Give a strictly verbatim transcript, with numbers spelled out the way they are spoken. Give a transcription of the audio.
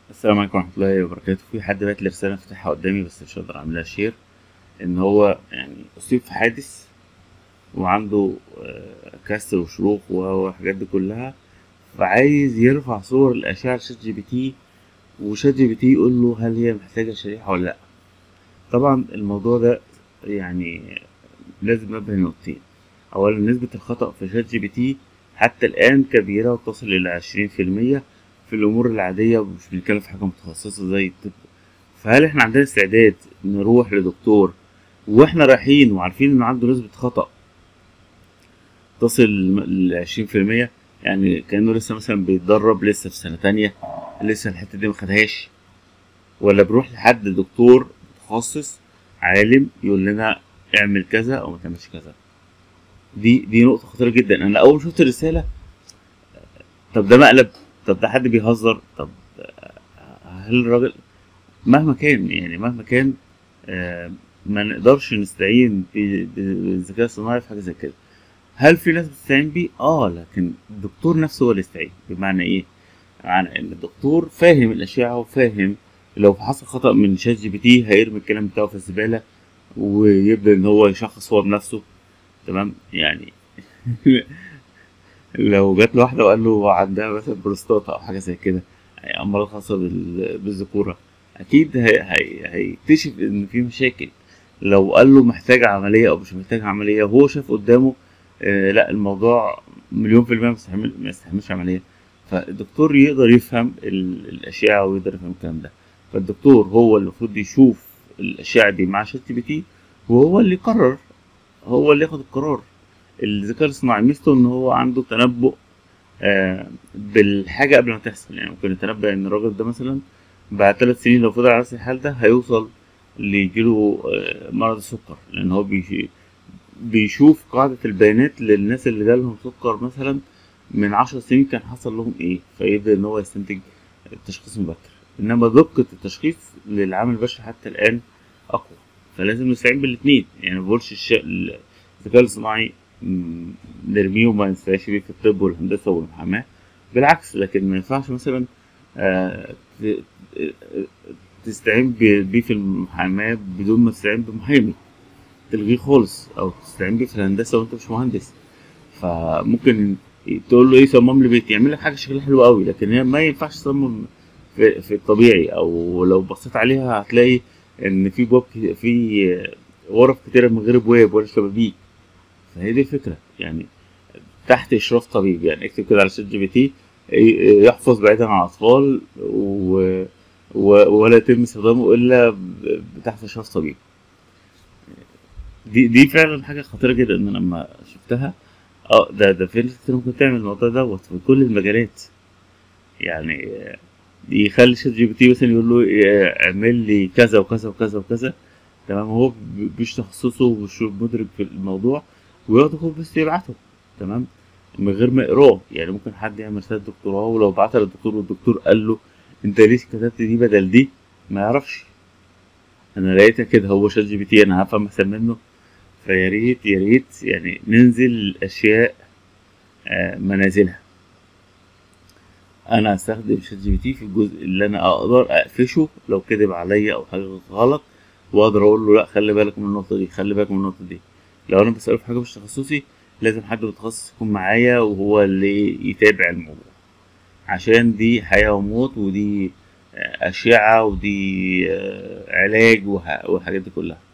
السلام عليكم ورحمة الله وبركاته. في حد بعت لي رسالة فاتحها قدامي بس مش هقدر أعملها شير. إن هو يعني أصيب في حادث وعنده آه، كسر وشروخ والحاجات دي كلها، فعايز يرفع صور الأشعة لشات جي بي تي، وشات جي بي تي يقول له هل هي محتاجة شريحة ولا لأ. طبعا الموضوع ده يعني لازم ننبه نقطتين. أولا، نسبة الخطأ في شات جي بي تي حتى الآن كبيرة وتصل إلى عشرين في المية في الأمور العادية، ومش بنتكلم في حاجة متخصصة زي الطب. فهل احنا عندنا استعداد نروح لدكتور واحنا رايحين وعارفين ان عنده نسبة خطأ تصل ل عشرين في المية؟ يعني كأنه لسه مثلا بيتدرب، لسه في سنة تانية، لسه الحتة دي مخدهاش. ولا بنروح لحد دكتور متخصص عالم يقول لنا اعمل كذا او ما تعملش كذا؟ دي دي نقطة خطيرة جدا. انا اول ما شفت الرسالة، طب ده مقلب؟ طب ده حد بيهزر؟ طب هل الراجل مهما كان، يعني مهما كان، آه، ما نقدرش نستعين ب- بالذكاء الصناعي في حاجة زي كده. هل في ناس بتستعين بيه؟ اه، لكن الدكتور نفسه هو اللي يستعين. بمعنى ايه؟ معنى ان الدكتور فاهم الاشعة وفاهم لو حصل خطأ من شات جي بي تي هيرمي الكلام بتاعه في الزبالة ويبدأ ان هو يشخص هو بنفسه. تمام يعني. لو جات له واحدة وقال له عندها مثلا بروستاتا أو حاجة زي كده، يعني أمراض خاصة بال- بالذكورة، أكيد هي- هي- هيكتشف إن في مشاكل. لو قال له محتاج عملية أو مش محتاج عملية وهو شاف قدامه آه لا، الموضوع مليون في المية مستحمل ما يستحملش عملية. فالدكتور يقدر يفهم ال- الأشعة ويقدر يفهم الكلام ده. فالدكتور هو اللي المفروض يشوف الأشعة دي مع شات جي بي تي، وهو اللي يقرر، هو اللي ياخد القرار. الذكاء الاصطناعي ميزته ان هو عنده تنبؤ آه بالحاجة قبل ما تحصل. يعني ممكن يتنبأ ان الراجل ده مثلا بعد ثلاث سنين لو فضل على نفس الحال ده هيوصل ليجيله آه مرض السكر، لان هو بيش- بيشوف قاعدة البيانات للناس اللي جالهم سكر مثلا من عشر سنين كان حصل لهم ايه، فيبدأ ان هو يستنتج التشخيص مبكر. انما دقة التشخيص للعامل البشري حتى الان اقوى. فلازم نستعين بالاتنين. يعني مبقولش الش- الذكاء الصناعي م، نرميه وما نستعينش بيه في الطب والهندسة والمحاماة، بالعكس. لكن ما ينفعش مثلا آه، ت- تستعين ب- بيه في المحاماة بدون ما تستعين بمحامي، تلغيه خالص، او تستعين بيه في الهندسة وانت مش مهندس. فممكن تقول له ايه، صمم لي بيت، يعمل لك حاجه شكلها حلو قوي، لكن هي ما ينفعش تصمم في, في الطبيعي. او لو بصيت عليها هتلاقي ان في بواب كت- في غرف كتيره من غير ابواب ولا شبابيك. فهي دي الفكره يعني، تحت اشراف طبيب. يعني اكتب كده على شات جي بي تي ي- يحفظ بعيدا عن الاطفال و... و... ولا يتم استخدامه الا ب- تحت اشراف طبيب. دي دي فعلا حاجه خطيره جدا. ان أنا لما شفتها، اه ده ده في ناس كتير ممكن تعمل الموضوع دوت في كل المجالات. يعني آه، يخلي شات جي بي تي مثلا يقول له آه، اعمل لي كذا وكذا وكذا وكذا. تمام، هو ب- مش تخصصه ومش مدرك في الموضوع، وياخده كوبي بس يبعته. تمام، من غير ما يقراه. يعني ممكن حد يعمل رسالة دكتوراه ولو بعتها للدكتور والدكتور قال له انت ليه كتبت دي بدل دي، ما يعرفش. انا لقيتها كده، هو شات جي بي تي انا هفهم احسن منه. فيا ريت يا ريت يعني ننزل الاشياء آه، منازلها. انا هستخدم شات جي بي تي في الجزء اللي انا اقدر اقفشه لو كذب عليا او حاجه غلط، واقدر اقول له لا خلي بالك من النقطه دي، خلي بالك من النقطه دي. لو انا بساله في حاجه مش تخصصي، لازم حد متخصص يكون معايا وهو اللي يتابع الموضوع، عشان دي حياه وموت، ودي آه، اشعه، ودي آه، علاج وح- والحاجات دي كلها.